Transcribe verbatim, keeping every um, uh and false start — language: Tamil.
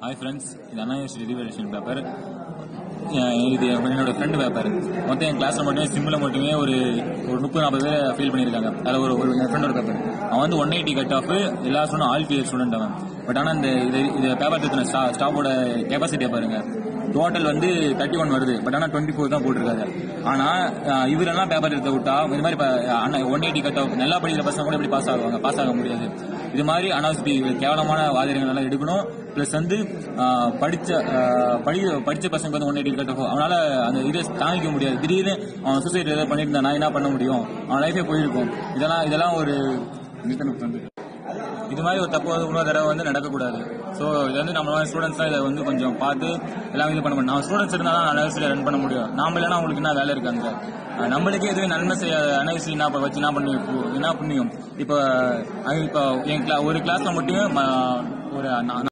Hi friends, இது அனாயஸ் ரிவிவேஷன் பேப்பர். இது என்னோட ஃப்ரெண்ட் பேப்பர். மொத்தம் என் கிளாஸ்ல மட்டுமே சிம்பிள மட்டுமே ஒரு ஒரு முப்பது நாற்பது பேர் ஃபீல் பண்ணியிருக்காங்க. அதில் ஒரு ஒரு என் ஃப்ரெண்டோட பேப்பர். அவன் வந்து ஒன் எயிட்டி கட் ஆஃப் எல்லா ஸ்டூடெண்ட் ஆல் கிளியர் ஸ்டூடெண்ட் அவன். பட் ஆனால் இந்த இது இது பேப்பர் எடுத்துன ஸ்டா ஸ்டாஃபோட கெப்பாசிட்டியை பாருங்க. டோட்டல் வந்து தேர்ட்டி ஒன் வருது. பட் ஆனால் டுவெண்ட்டி ஃபோர் தான் போட்டிருக்காரு. ஆனால் இவரெல்லாம் பேப்பர் எடுத்து விட்டா இந்த மாதிரி ஒன் எயிட்டி கட் ஆஃப் நல்லா படிக்கிற பசங்க கூட எப்படி பாஸ் ஆகுவாங்க? பாஸ் ஆக முடியாது. இது மாதிரி அனாவசிய கேவலமான வாதியங்கள் எல்லாம் எடுக்கணும். பிளஸ் வந்து படிச்ச படிச்ச பசங்க வந்து ஒன் எயிட்டி கட் ஆஃப் அவனால அந்த இதை தாங்கிக்க முடியாது. திடீர்னு அவன் சூசைட் ஏதாவது பண்ணிட்டு இருந்தா என்ன பண்ண முடியும்? அவன் லைஃபே போயிருக்கும். இதெல்லாம் இதெல்லாம் ஒரு இது மாதிரி ஒரு தப்பு இன்னொரு தடவை வந்து நடக்கக்கூடாது. ஸோ இது வந்து நம்ம ஸ்டூடெண்ட்ஸ் தான் இதை வந்து கொஞ்சம் பார்த்து எல்லாம் இது பண்ண முடியும். நம்ம ஸ்டூடெண்ட்ஸ் இருந்தால் தான் அனாவசியில் ரன் பண்ண முடியும். நாம இல்லைன்னா அவங்களுக்கு என்ன வேலை இருக்காங்க? நம்மளுக்கே எதுவும் நன்மை செய்யாத அனாவசியம் என்ன வச்சு என்ன பண்ணி என்ன புண்ணியம்? இப்போ இப்போ என் கிளா ஒரு கிளாஸ்ல மட்டுமே ஒரு